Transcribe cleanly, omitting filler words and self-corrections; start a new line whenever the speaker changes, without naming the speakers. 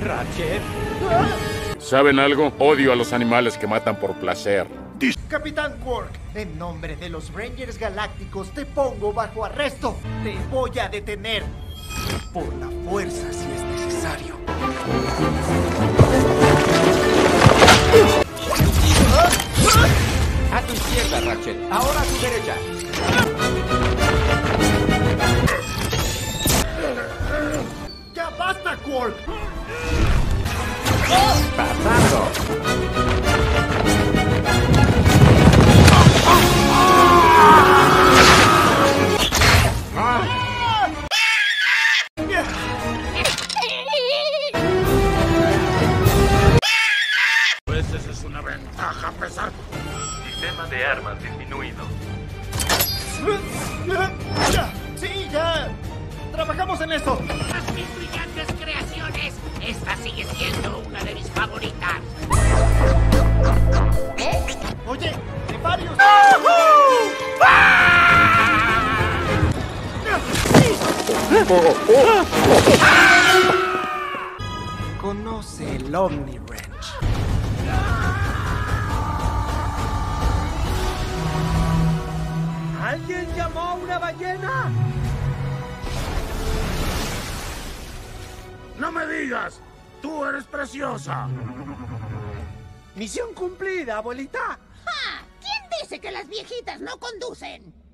Ratchet.
¿Saben algo? Odio a los animales que matan por placer.
Capitán Qwark, en nombre de los Rangers Galácticos te pongo bajo arresto. Te voy a detener. Por la fuerza si es necesario.
A tu izquierda, Ratchet. Ahora a tu derecha.
¡Ya basta, Qwark!
Pasando.
Pues esa es una ventaja, pesar.
Sistema de armas disminuido.
¡Sí, ya! ¡Trabajamos en eso!
Mis brillantes creaciones. Esta sigue siendo una de mis favoritas.
Oye, de varios... Conoce el Omni Wrench.
¿Alguien llamó a una ballena?
¡No me digas! ¡Tú eres preciosa!
Misión cumplida, abuelita.
¡Ja! ¿Quién dice que las viejitas no conducen?